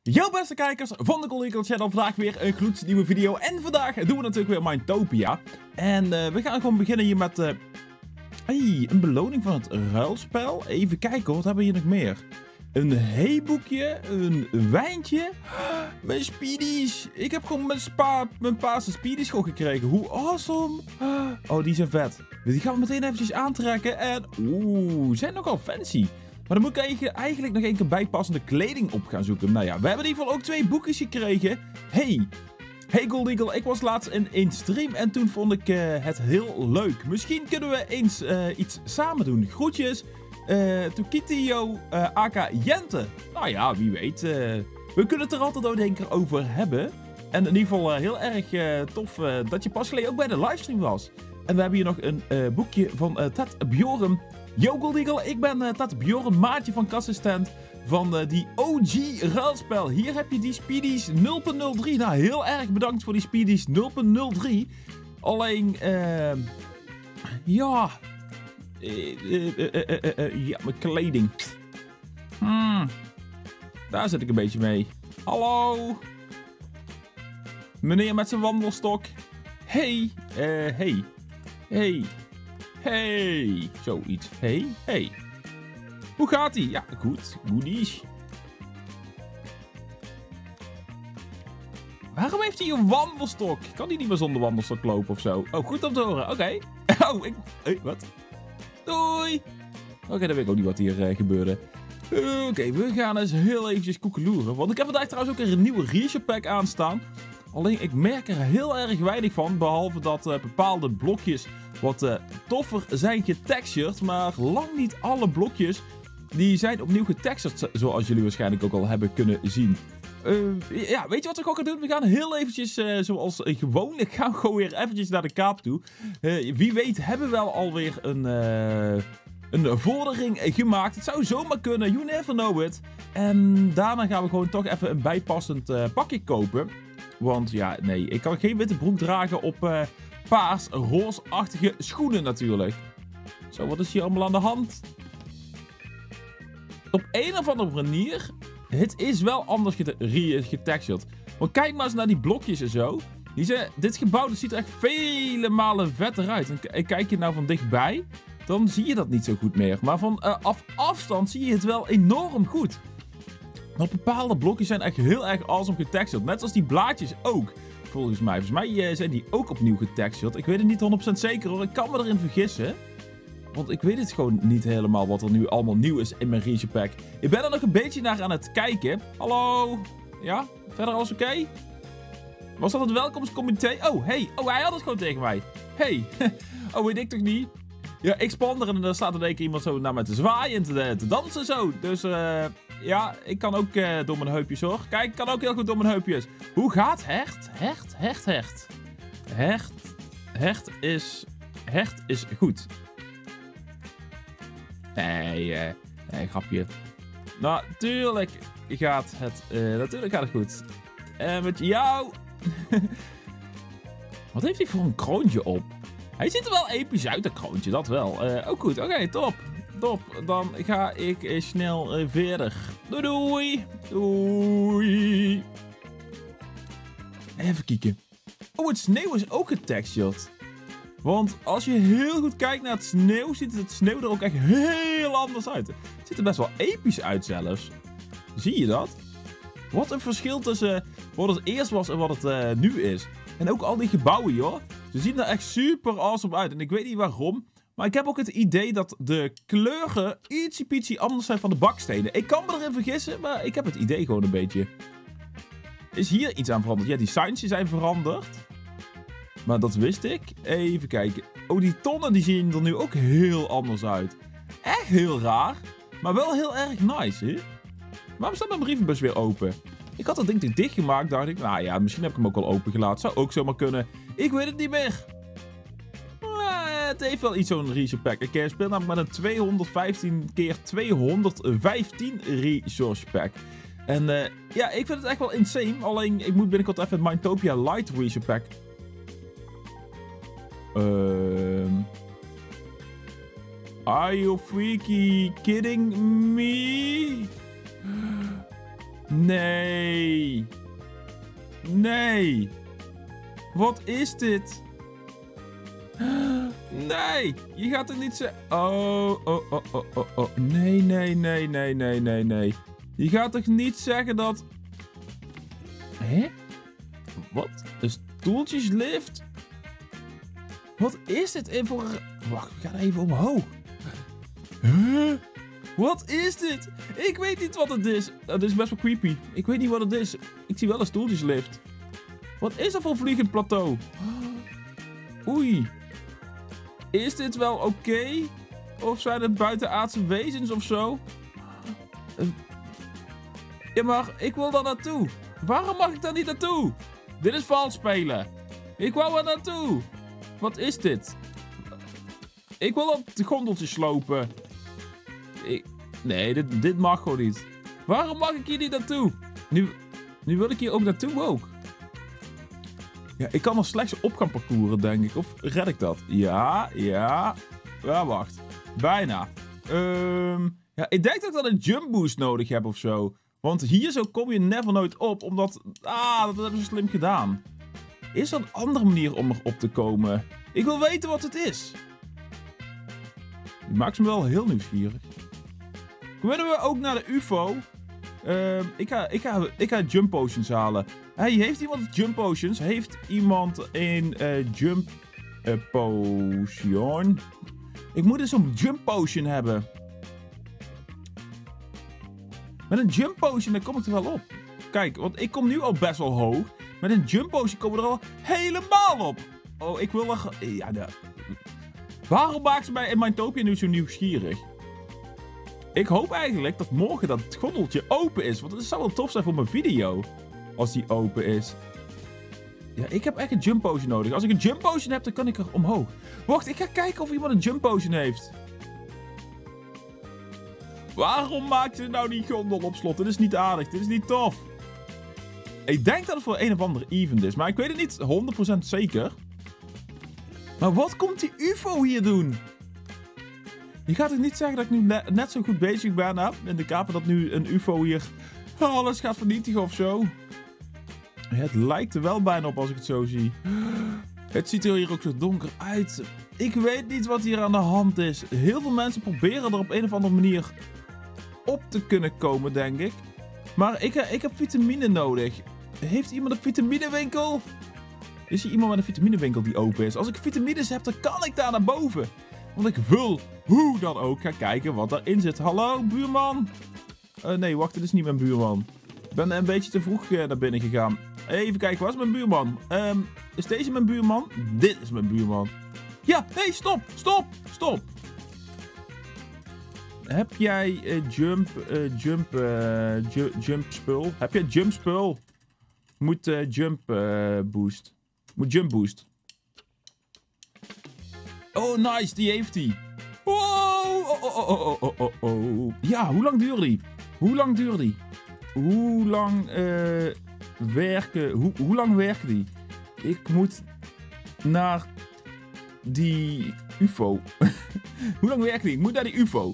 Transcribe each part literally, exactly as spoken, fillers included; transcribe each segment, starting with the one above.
Yo beste kijkers van de Golden Eagle Channel, vandaag weer een gloednieuwe video. En vandaag doen we natuurlijk weer Minetopia. En uh, we gaan gewoon beginnen hier met uh, hey, een beloning van het ruilspel. Even kijken, wat hebben we hier nog meer? Een heeboekje, een wijntje, mijn speedies. Ik heb gewoon mijn, spa, mijn paarse speedies gewoon gekregen. Hoe awesome. Oh, die zijn vet. Die gaan we meteen eventjes aantrekken. En oeh, zijn nogal fancy. Maar dan moet ik eigenlijk nog een keer bijpassende kleding op gaan zoeken. Nou ja, we hebben in ieder geval ook twee boekjes gekregen. Hey, hey Golden Eagle, ik was laatst in een stream en toen vond ik uh, het heel leuk. Misschien kunnen we eens uh, iets samen doen. Groetjes, uh, Tukitio, uh, aka Jente. Nou ja, wie weet. Uh, we kunnen het er altijd ook denk ik over hebben. En in ieder geval uh, heel erg uh, tof uh, dat je pas geleden ook bij de livestream was. En we hebben hier nog een uh, boekje van uh, Ted Bjorn. Yo Golden Eagle, ik ben uh, Ted Bjorn, maatje van Kassenstent van uh, die O G ruilspel. Hier heb je die speedies nul punt nul drie. Nou, heel erg bedankt voor die speedies nul punt nul drie. Alleen, uh, ja, uh, uh, uh, uh, uh, uh, ja, mijn kleding. Hmm. Daar zit ik een beetje mee. Hallo. Meneer met zijn wandelstok. Hey, uh, hey, hey. Hey, zoiets. Hey, hey. Hoe gaat ie? Ja, goed. Goodies. Waarom heeft hij een wandelstok? Kan hij niet meer zonder wandelstok lopen of zo? Oh, goed om te horen. Oké. Okay. Oh, ik... Hey, wat? Doei. Oké, okay, dan weet ik ook niet wat hier uh, gebeurde. Oké, okay, we gaan eens heel eventjes koekeloeren. Want ik heb vandaag trouwens ook een nieuwe Research Pack aanstaan. Alleen, ik merk er heel erg weinig van. Behalve dat uh, bepaalde blokjes wat uh, toffer zijn getextured. Maar lang niet alle blokjes die zijn opnieuw getextured. Zoals jullie waarschijnlijk ook al hebben kunnen zien. Uh, ja, weet je wat we ook gaan doen? We gaan heel eventjes, uh, zoals uh, gewoonlijk, gaan we gewoon weer eventjes naar de kaap toe. Uh, wie weet hebben we wel alweer een... Uh, Een vordering gemaakt. Het zou zomaar kunnen. You never know it. En daarna gaan we gewoon toch even een bijpassend uh, pakje kopen. Want ja, nee. Ik kan geen witte broek dragen op uh, paars, roosachtige schoenen natuurlijk. Zo, wat is hier allemaal aan de hand? Op een of andere manier. Het is wel anders getextured. Want kijk maar eens naar die blokjes en zo. Die zijn, dit gebouw dat ziet er echt vele malen vetter uit. En kijk je nou van dichtbij, dan zie je dat niet zo goed meer. Maar van uh, af afstand zie je het wel enorm goed. Maar bepaalde blokjes zijn echt heel erg awesome getextured. Net als die blaadjes ook. Volgens mij. Volgens mij uh, zijn die ook opnieuw getextured. Ik weet het niet honderd procent zeker hoor. Ik kan me erin vergissen. Want ik weet het gewoon niet helemaal wat er nu allemaal nieuw is in mijn Research Pack. Ik ben er nog een beetje naar aan het kijken. Hallo? Ja? Verder alles oké? Okay? Was dat het welkomstcomité? Oh, hey. Oh, hij had het gewoon tegen mij. Hey. Oh, weet ik toch niet? Ja, ik span er en dan staat er een keer iemand zo naar me te zwaaien en te, te dansen zo. Dus uh, ja, ik kan ook uh, door mijn heupjes hoor. Kijk, ik kan ook heel goed door mijn heupjes. Hoe gaat hecht? Hecht, hecht, hecht. Hecht, hecht is, hecht is goed. Nee, uh, nee, grapje. Natuurlijk gaat het, uh, natuurlijk gaat het goed. En uh, met jou... Wat heeft hij voor een kroontje op? Hij ziet er wel episch uit, dat kroontje, dat wel. Uh, ook goed, oké, okay, top. Top, dan ga ik uh, snel uh, verder. Doei doei. Doei. Even kijken. Oh, het sneeuw is ook getextured. Want als je heel goed kijkt naar het sneeuw, ziet het sneeuw er ook echt heel anders uit. Het ziet er best wel episch uit zelfs. Zie je dat? Wat een verschil tussen wat het eerst was en wat het uh, nu is. En ook al die gebouwen, joh. Ze zien er echt super awesome uit. En ik weet niet waarom. Maar ik heb ook het idee dat de kleuren ietsiepietsie anders zijn van de bakstenen. Ik kan me erin vergissen, maar ik heb het idee gewoon een beetje. Is hier iets aan veranderd? Ja, die signs zijn veranderd. Maar dat wist ik. Even kijken. Oh, die tonnen die zien er nu ook heel anders uit. Echt heel raar. Maar wel heel erg nice, hè? Waarom staat mijn brievenbus weer open? Ik had dat ding dicht gemaakt, dacht ik. Nou ja, misschien heb ik hem ook al open gelaten. Zou ook zomaar kunnen. Ik weet het niet meer. Nou, het heeft wel iets zo'n Research Pack. Ik speel namelijk met een tweehonderdvijftien keer tweehonderdvijftien Resource Pack. En uh, ja, ik vind het echt wel insane. Alleen, ik moet binnenkort even het Minetopia Light Research Pack. Um, are you freaky kidding me? Nee. Nee. Wat is dit? Nee. Je gaat er niet zeggen... Oh, oh, oh, oh, oh, oh. Nee, nee, nee, nee, nee, nee, nee. Je gaat toch niet zeggen dat... Hé? Wat? Een stoeltjeslift? Wat is dit in voor... Wacht, ik ga even omhoog. Huh? Wat is dit? Ik weet niet wat het is. Dat is best wel creepy. Ik weet niet wat het is. Ik zie wel een stoeltjeslift. Wat is er voor vliegend plateau? Oei. Is dit wel oké? Okay? Of zijn het buitenaardse wezens of zo? Ja, maar ik wil daar naartoe. Waarom mag ik daar niet naartoe? Dit is vals spelen. Ik wou er naartoe. Wat is dit? Ik wil op de gondeltjes slopen. Ik... Nee, dit, dit mag gewoon niet. Waarom mag ik hier niet naartoe? Nu, nu wil ik hier ook naartoe ook. Ja, ik kan er slechts op gaan parcouren, denk ik. Of red ik dat? Ja, ja. Ja, wacht. Bijna. Um, ja, ik denk dat ik dan een jump boost nodig heb of zo. Want hier zo kom je never nooit op. Omdat... Ah, dat hebben ze slim gedaan. Is er een andere manier om erop te komen? Ik wil weten wat het is. Die maakt me wel heel nieuwsgierig. Kunnen we ook naar de U F O? Uh, ik, ga, ik, ga, ik ga jump potions halen. Hey, heeft iemand jump potions? Heeft iemand een uh, jump uh, potion? Ik moet dus een jump potion hebben. Met een jump potion dan kom ik er wel op. Kijk, want ik kom nu al best wel hoog. Met een jump potion komen we er al helemaal op. Oh, ik wil er... Ja, de... Waarom maakt ze mij in Mindtopia nu zo nieuwsgierig? Ik hoop eigenlijk dat morgen dat gondeltje open is. Want het zou wel tof zijn voor mijn video. Als die open is. Ja, ik heb echt een jump potion nodig. Als ik een jump potion heb, dan kan ik er omhoog. Wacht, ik ga kijken of iemand een jump potion heeft. Waarom maakt ze nou die gondel op slot? Dit is niet aardig. Dit is niet tof. Ik denk dat het voor een of ander event is. Maar ik weet het niet honderd procent zeker. Maar wat komt die U F O hier doen? Je gaat toch niet zeggen dat ik nu net, net zo goed bezig ben, hè? In de kaper dat nu een U F O hier alles gaat vernietigen of zo. Het lijkt er wel bijna op als ik het zo zie. Het ziet er hier ook zo donker uit. Ik weet niet wat hier aan de hand is. Heel veel mensen proberen er op een of andere manier op te kunnen komen, denk ik. Maar ik, ik heb vitamine nodig. Heeft iemand een vitaminewinkel? Is er iemand met een vitaminewinkel die open is? Als ik vitamines heb, dan kan ik daar naar boven. Want ik wil hoe dan ook gaan kijken wat daarin zit. Hallo, buurman? Uh, nee, wacht, dit is niet mijn buurman. Ik ben een beetje te vroeg uh, naar binnen gegaan. Even kijken, waar is mijn buurman? Um, is deze mijn buurman? Dit is mijn buurman. Ja, nee, stop, stop, stop. Heb jij uh, jump, uh, jump, uh, ju jump spul? Heb jij jump spul? Moet uh, jump uh, boost. Moet jump boost. Oh, nice, die heeft hij. Wow, oh, oh, oh, oh, oh, oh. Ja, hoe lang duurt die? Hoe lang duurt die? Hoe lang uh, werken... Hoe, hoe lang werkt die? Ik moet naar die U F O. Hoe lang werkt die? Ik moet naar die U F O.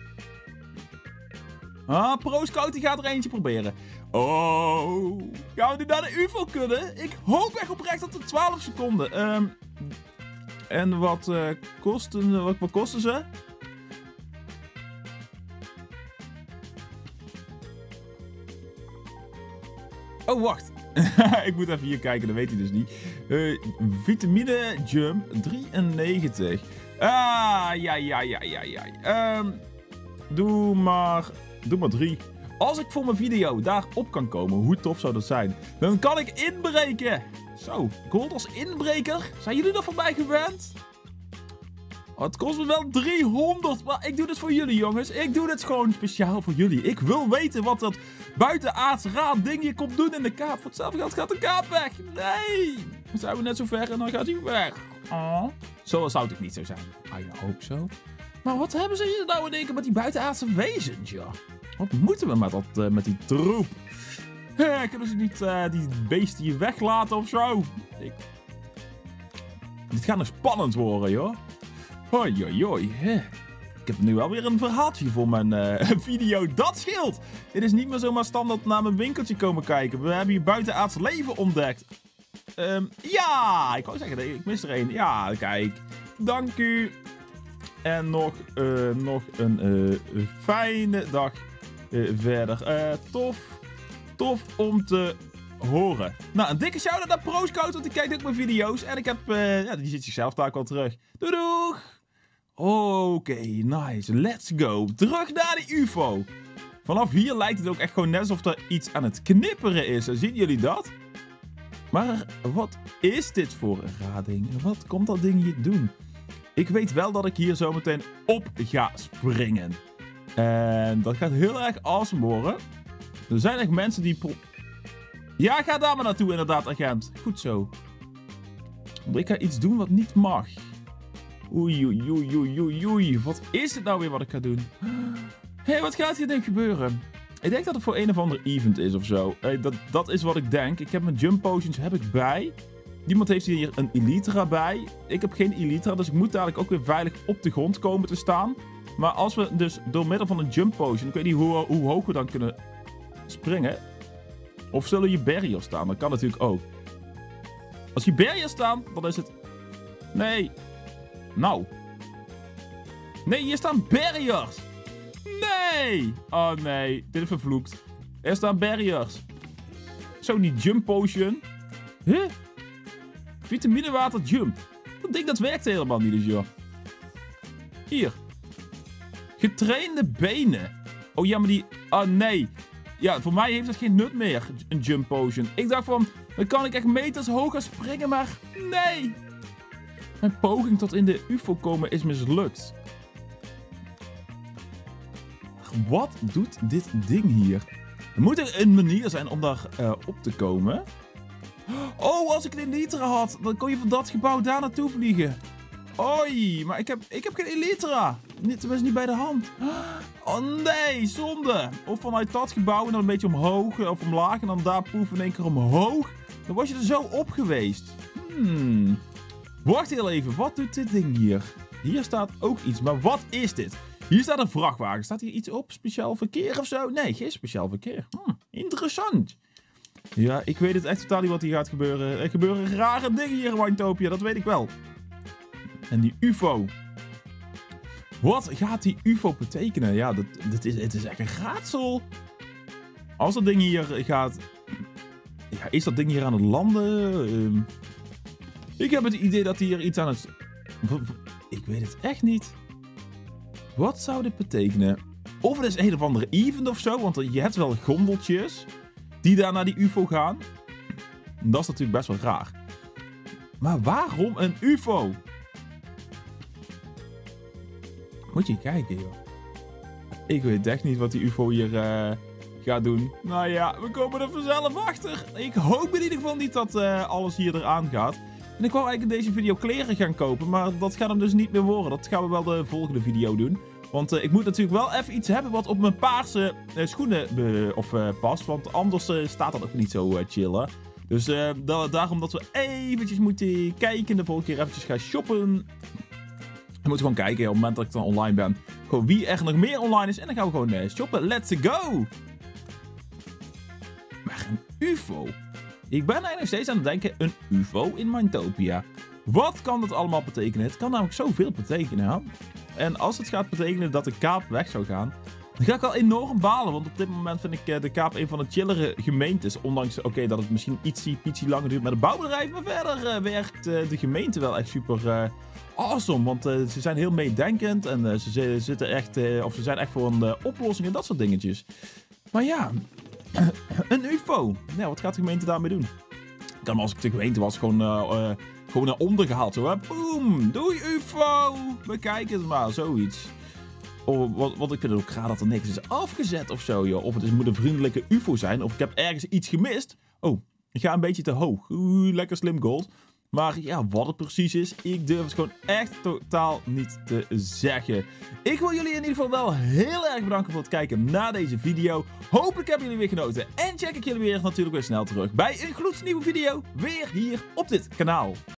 Ah, Pro Scout die gaat er eentje proberen. Oh, gaan we nu naar de U F O kunnen? Ik hoop echt oprecht dat het twaalf seconden. Um, en wat, uh, kosten, wat, wat kosten ze? Oh, wacht. Ik moet even hier kijken, dat weet hij dus niet. Uh, vitamine Jump drieënnegentig. Ah, ja, ja, ja, ja, ja. Um, doe maar... Doe maar drie. Als ik voor mijn video daarop kan komen, hoe tof zou dat zijn? Dan kan ik inbreken. Zo, gold als inbreker. Zijn jullie er van mij gewend? Oh, het kost me wel driehonderd. Maar ik doe dit voor jullie, jongens. Ik doe dit gewoon speciaal voor jullie. Ik wil weten wat dat buitenaards raar dingje komt doen in de kaap. Voor hetzelfde geld gaat de kaap weg. Nee. Dan zijn we net zo ver en dan gaat hij weg. Oh. Zo zou het niet zo zijn. I hope so. Maar wat hebben ze hier nou in één keer met die buitenaardse wezens, ja? Wat moeten we met, dat, uh, met die troep? Eh, kunnen ze niet uh, die beesten hier weglaten of zo? Ik... Dit gaat nog spannend worden, joh. Hoi, hoi, hoi. Ik heb nu wel weer een verhaaltje voor mijn uh, video. Dat scheelt! Dit is niet meer zomaar standaard naar mijn winkeltje komen kijken. We hebben hier buitenaards leven ontdekt. Um, ja! Ik wou zeggen, ik mis er één. Ja, kijk. Dank u. En nog, uh, nog een uh, fijne dag uh, verder. Uh, tof. Tof om te horen. Nou, een dikke shout-out naar ProScout, want die kijkt ook mijn video's. En ik heb, uh, ja, die ziet zichzelf daar ook wel terug. Doei doeg! Oké, okay, nice. Let's go. Terug naar die U F O. Vanaf hier lijkt het ook echt gewoon net alsof er iets aan het knipperen is. Zien jullie dat? Maar wat is dit voor een raar ding? Wat komt dat ding hier doen? Ik weet wel dat ik hier zo meteen op ga springen. En dat gaat heel erg awesome worden. Er zijn echt mensen die... Ja, ga daar maar naartoe inderdaad, agent. Goed zo. Want ik ga iets doen wat niet mag. Oei, oei, oei, oei, oei, oei. Wat is dit nou weer wat ik ga doen? Hé, hey, wat gaat hier denk ik gebeuren? Ik denk dat het voor een of ander event is of zo. Hey, dat, dat is wat ik denk. Ik heb mijn jump potions heb ik bij. Iemand heeft hier een Elytra bij. Ik heb geen Elytra, dus ik moet dadelijk ook weer veilig op de grond komen te staan. Maar als we dus door middel van een jump potion... Ik weet niet hoe, hoe hoog we dan kunnen springen. Of zullen hier barriers staan? Dat kan natuurlijk ook. Als hier barriers staan, dan is het... Nee. Nou. Nee, hier staan barriers. Nee. Oh nee, dit is vervloekt. Er staan barriers. Zo, die jump potion. Huh? Vitamine water jump. Dat ding dat werkt helemaal niet dus, joh. Hier. Getrainde benen. Oh ja, maar die... Oh nee. Ja, voor mij heeft het geen nut meer, een jump potion. Ik dacht van, dan kan ik echt meters hoger springen, maar nee. Mijn poging tot in de U F O komen is mislukt. Wat doet dit ding hier? Er moet er een manier zijn om daar uh, op te komen. Oh, als ik een Elytra had, dan kon je van dat gebouw daar naartoe vliegen. Oei, maar ik heb, ik heb geen Elytra. Tenminste niet bij de hand. Oh nee, zonde. Of vanuit dat gebouw en dan een beetje omhoog of omlaag. En dan daar poef in één keer omhoog. Dan was je er zo op geweest. Hmm. Wacht heel even, wat doet dit ding hier? Hier staat ook iets, maar wat is dit? Hier staat een vrachtwagen. Staat hier iets op? Speciaal verkeer of zo? Nee, geen speciaal verkeer. Hmm, interessant. Ja, ik weet het echt totaal niet wat hier gaat gebeuren. Er gebeuren rare dingen hier in Winetopia, dat weet ik wel. En die U F O. Wat gaat die U F O betekenen? Ja, dat, dat is, het is echt een raadsel. Als dat ding hier gaat... Ja, is dat ding hier aan het landen? Um, ik heb het idee dat hier iets aan het... Ik weet het echt niet. Wat zou dit betekenen? Of het is een of andere event of zo. Want je hebt wel gondeltjes die daar naar die U F O gaan. Dat is natuurlijk best wel raar. Maar waarom een U F O? Moet je kijken, joh. Ik weet echt niet wat die U F O hier uh, gaat doen. Nou ja, we komen er vanzelf achter. Ik hoop in ieder geval niet dat uh, alles hier eraan gaat. En ik wou eigenlijk in deze video kleren gaan kopen. Maar dat gaat hem dus niet meer worden. Dat gaan we wel de volgende video doen. Want uh, ik moet natuurlijk wel even iets hebben wat op mijn paarse uh, schoenen uh, of, uh, past. Want anders uh, staat dat ook niet zo uh, chillen. Dus uh, da daarom dat we eventjes moeten kijken. De volgende keer eventjes gaan shoppen. We moeten gewoon kijken op het moment dat ik dan online ben. Gewoon wie er nog meer online is. En dan gaan we gewoon uh, shoppen. Let's go! Maar een U F O? Ik ben eigenlijk nog steeds aan het denken. Een U F O in Minetopia. Wat kan dat allemaal betekenen? Het kan namelijk zoveel betekenen. Hè? En als het gaat betekenen dat de kaap weg zou gaan. Dan ga ik al enorm balen. Want op dit moment vind ik uh, de kaap een van de chillere gemeentes. Ondanks oké okay, dat het misschien ietsie, ietsie langer duurt met het bouwbedrijf. Maar verder uh, werkt uh, de gemeente wel echt super... Uh, Awesome, want uh, ze zijn heel meedenkend en uh, ze zitten echt, uh, of ze zijn echt voor een uh, oplossing en dat soort dingetjes. Maar ja, een U F O. Nou, wat gaat de gemeente daarmee doen? Dan als ik de gemeente was, gewoon, uh, uh, gewoon naar onder gehaald. Zo, hè? Boom, doei U F O. Bekijk het maar, zoiets. Oh, wat, wat ik vind het ook raar dat er niks is afgezet of zo, joh. Of het is, moet een vriendelijke U F O zijn, of ik heb ergens iets gemist. Oh, ik ga een beetje te hoog. Oeh, lekker slim gold. Maar ja, wat het precies is, ik durf het gewoon echt totaal niet te zeggen. Ik wil jullie in ieder geval wel heel erg bedanken voor het kijken naar deze video. Hopelijk hebben jullie weer genoten. En check ik jullie weer natuurlijk weer snel terug bij een gloednieuwe video. Weer hier op dit kanaal.